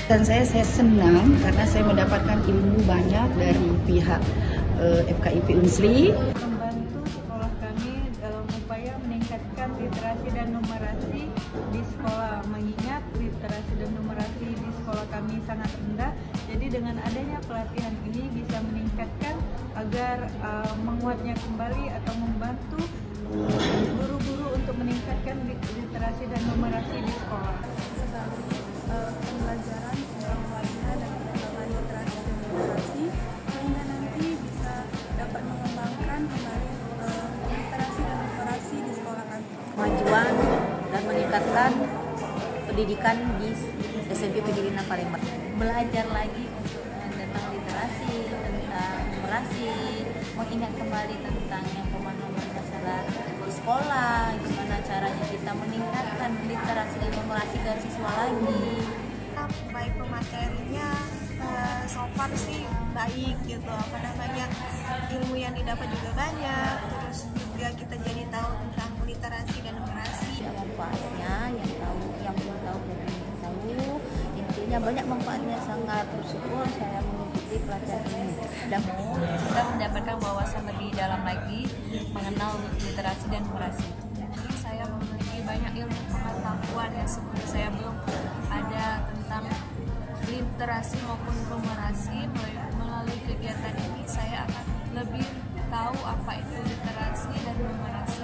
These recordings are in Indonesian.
Dan saya senang karena saya mendapatkan ilmu banyak dari pihak FKIP Unsri. Membantu sekolah kami dalam upaya meningkatkan literasi dan numerasi di sekolah. Mengingat literasi dan numerasi di sekolah kami sangat rendah, jadi dengan adanya pelatihan ini bisa meningkatkan agar menguatnya kembali atau membantu guru-guru untuk meningkatkan literasi dan numerasi di sekolah. Pembelajaran lainnya dan pengembangan literasi dan numerasi sehingga nanti bisa dapat mengembangkan kembali literasi dan numerasi di sekolah kami. Kemajuan dan meningkatkan pendidikan di SMP Pegirinan Palembang. Belajar lagi untuk tentang literasi, tentang numerasi, mengingat kembali tentang yang pemahaman masalah di sekolah, gimana caranya kita meningkatkan literasi dan numerasi ke siswa lagi. Baik pematerinya so far sih baik gitu, ilmu yang didapat juga banyak, terus juga kita jadi tahu tentang literasi dan numerasi. Manfaatnya yang belum tahu tahu, intinya banyak manfaatnya, sangat bersyukur saya mengikuti pelatihan ini dan kita mendapatkan wawasan lebih dalam lagi mengenal literasi dan numerasi. Jadi saya memiliki banyak ilmu pengetahuan yang sebelumnya saya belum ada tentang literasi maupun numerasi. Melalui kegiatan ini saya akan lebih tahu apa itu literasi dan numerasi.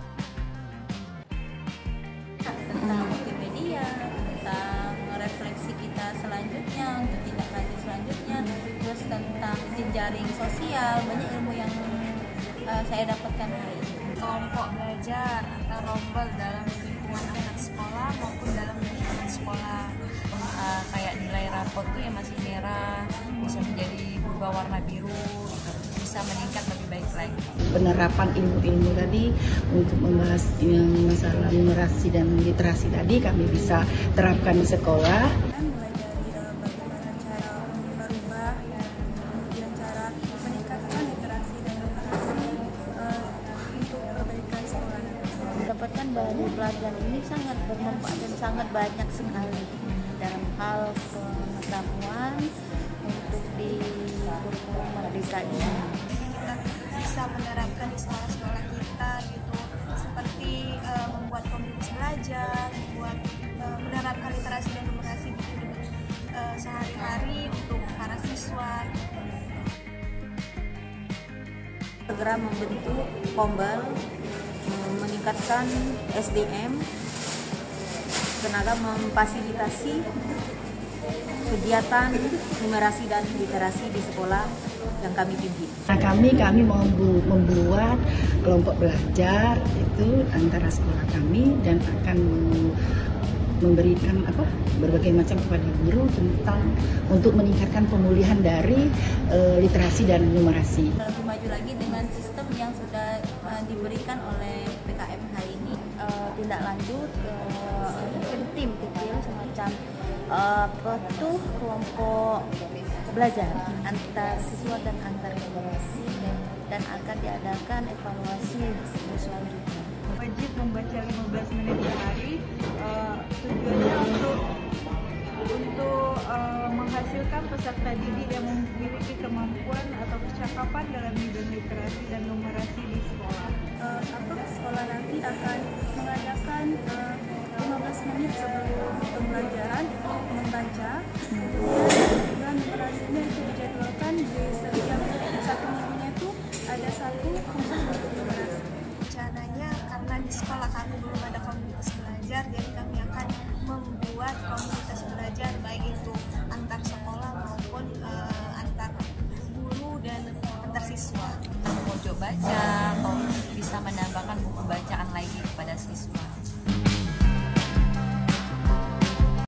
Tentang multimedia, tentang refleksi kita selanjutnya, untuk tindak lanjut selanjutnya, terus tentang jejaring sosial, banyak ilmu yang saya dapatkan hari ini. Kelompok belajar atau rombel dalam lingkungan anak sekolah maupun dalam lingkungan sekolah. Kayak nilai rapot tuh yang masih merah bisa menjadi berubah warna biru, bisa meningkat lebih baik lagi. Penerapan ilmu-ilmu tadi untuk membahas yang masalah numerasi dan literasi tadi kami bisa terapkan di sekolah. Mulai dari bagaimana cara merubah, kemudian cara meningkatkan literasi dan numerasi untuk perbaikan sekolah. Mendapatkan dari pelajaran ini sangat bermanfaat dan sangat banyak sekali dalam hal pengetahuan untuk di kurikulum merdeka ini. Kita bisa menerapkan di sekolah-sekolah kita gitu, seperti membuat komunitas belajar, menerapkan literasi dan numerasi di hidup sehari-hari untuk para siswa. Segera membentuk Pombal, meningkatkan SDM, tenaga memfasilitasi kegiatan numerasi dan literasi di sekolah yang kami pimpin. Nah, kami mau membuat kelompok belajar itu antara sekolah kami dan akan memberikan berbagai macam kepada guru tentang untuk meningkatkan pemulihan dari literasi dan numerasi. Lebih maju lagi dengan sistem yang sudah diberikan oleh PKMH ini, tindak lanjut mungkin tim kecil semacam kelompok belajar antar siswa dan antar generasi, dan akan diadakan evaluasi selanjutnya. Wajib membaca 15 menit sehari, tujuannya untuk menghasilkan peserta didik yang memiliki kemampuan atau kecakapan dalam bidang literasi dan numerasi di sekolah. Sekolah nanti akan mengadakan 15 menit sebelum pembelajaran membaca, kemudian numerasinya itu